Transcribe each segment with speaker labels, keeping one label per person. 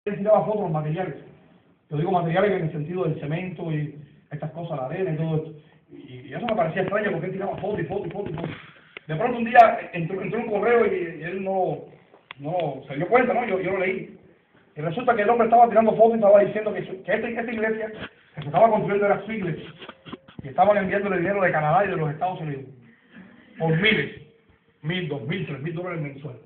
Speaker 1: Él tiraba fotos de los materiales. Yo digo materiales en el sentido del cemento y estas cosas, la arena y todo esto. Y eso me parecía extraño porque él tiraba fotos y fotos y fotos y fotos. De pronto un día entró un correo y él no se dio cuenta, ¿no? Yo lo leí. Y resulta que el hombre estaba tirando fotos y estaba diciendo que esta iglesia que se estaba construyendo era su iglesia. Y estaban enviándole dinero de Canadá y de los Estados Unidos. Por miles, $1,000, $2,000, $3,000 mensuales.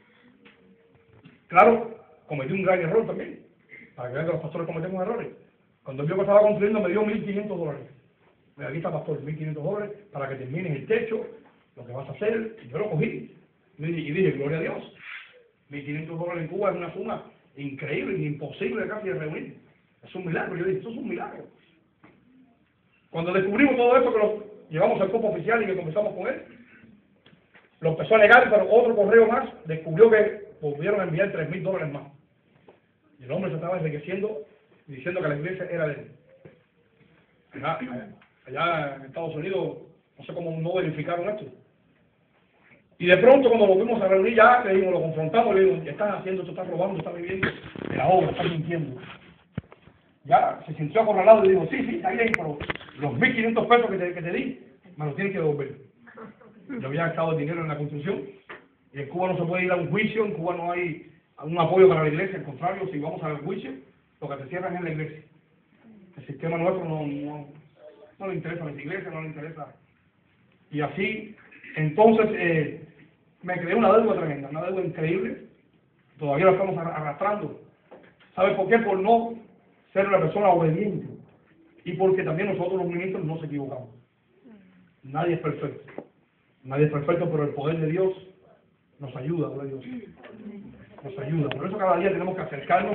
Speaker 1: Claro, cometí un gran error también. Para que vean que los pastores cometemos errores. Cuando el vio que estaba construyendo me dio $1,500. Mira, aquí está, pastor, $1,500 para que termines el techo, lo que vas a hacer. Y yo lo cogí. Y dije, gloria a Dios. $1,500 en Cuba es una suma increíble, imposible casi de reunir. Es un milagro. Yo dije, esto es un milagro. Cuando descubrimos todo esto, que lo llevamos al copo oficial y que comenzamos con él, lo empezó a negar, pero otro correo más descubrió que volvieron a enviar $3,000 más. Y el hombre se estaba enriqueciendo diciendo que la iglesia era de él. Allá en Estados Unidos, no sé cómo no verificaron esto. Y de pronto, cuando lo fuimos a reunir, ya le dijimos, lo confrontamos, le dijimos, ¿qué estás haciendo? Tú estás robando, estás viviendo de la obra, estás mintiendo. Ya se sintió acorralado y dijo, sí, está bien, pero los $1,500 que te di, me los tienes que devolver. Yo había gastado el dinero en la construcción, y en Cuba no se puede ir a un juicio, en Cuba no hay un apoyo para la iglesia, al contrario, si vamos al juicio, lo que te cierran es la iglesia. El sistema nuestro no le interesa a la iglesia, no le interesa. Y así, entonces, me creé una deuda tremenda, una deuda increíble, todavía la estamos arrastrando. ¿Sabes por qué? Por no ser una persona obediente, y porque también nosotros los ministros nos equivocamos. Nadie es perfecto. Nadie es perfecto, pero el poder de Dios nos ayuda, gloria a Dios. Nos ayuda. Por eso cada día tenemos que acercarnos